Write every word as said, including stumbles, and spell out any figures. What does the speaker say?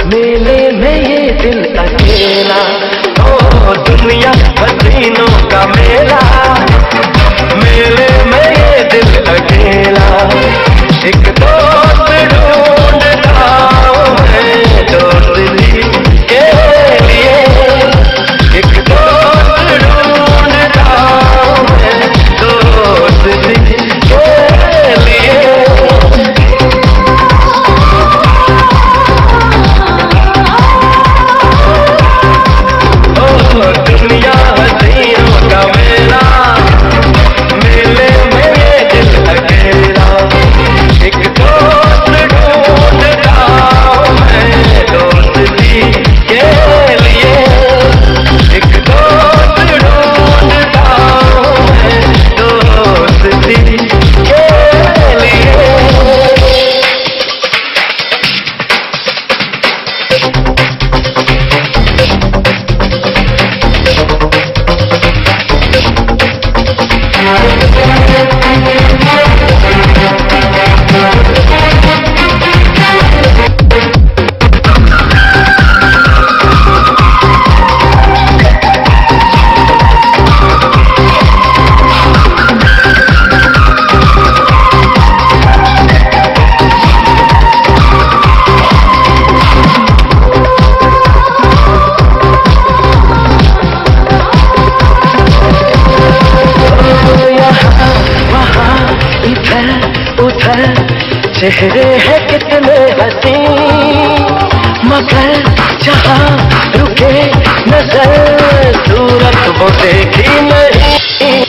मेले में ये दिल अकेला, ओ दुनिया हसीनों का मेला। मेले में ये दिल अकेला, एक दोस्त ढूंढता हूँ मैं दोस्ती के लिए। एक दोस्त ढूंढता हूँ मैं दोस्ती के लिए। दुनिया हसीनों का मेला, मेले में ये दिल अकेला, एक दोस्त ढूंढता हूँ मैं दोस्ती के लिए। एक दोस्त ढूंढता हूँ मैं दोस्ती के लिए। चेहरे हैं कितने हसी, मगर जहाँ रुके नजर सूरत वो देखी नहीं।